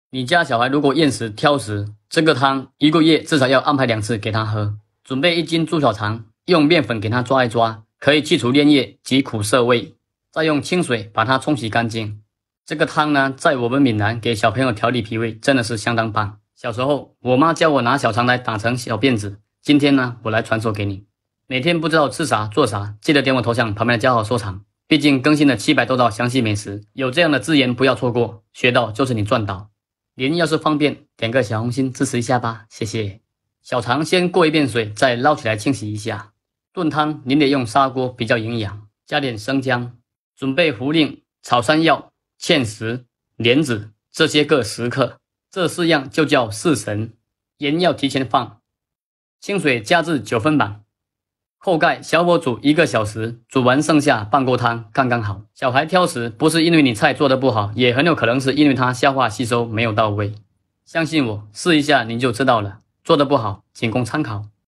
你家小孩如果厌食挑食，这个汤1个月至少要安排2次给他喝。准备1斤猪小肠，用面粉给它抓一抓，可以去除粘液及苦涩味，再用清水把它冲洗干净。这个汤呢，在我们闽南给小朋友调理脾胃，真的是相当棒。小时候，我妈教我拿小肠来打成小辫子，今天呢，我来传授给你。每天不知道吃啥做啥，记得点我头像旁边的加号收藏，毕竟更新了700多道详细美食，有这样的资源不要错过，学到就是你赚到。您要是方便，点个小红心支持一下吧，谢谢。小肠先过一遍水，再捞起来清洗一下。炖汤您得用砂锅比较营养，加点生姜，准备茯苓、草山药、芡实、莲子，这些各10克，这4样就叫4神。盐要提前放，清水加至9分满，扣盖小火煮1个小时，煮完剩下半锅汤刚刚好。小孩挑食不是因为你菜做得不好，也很有可能是因为他消化吸收没有到位。相信我，试一下您就知道了，做得不好仅供参考。